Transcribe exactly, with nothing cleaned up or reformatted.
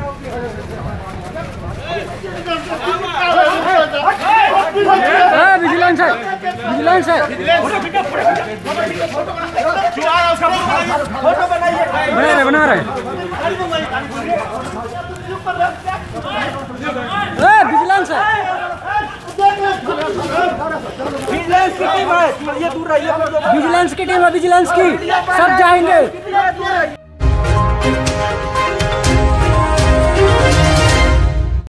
Vigilance है, vigilance है। बना रहे बना रहे विजिलेंस है। विजिलेंस की टीम है, ये दूर रहिए। विजिलेंस की टीम है, विजिलेंस की सब जाएंगे।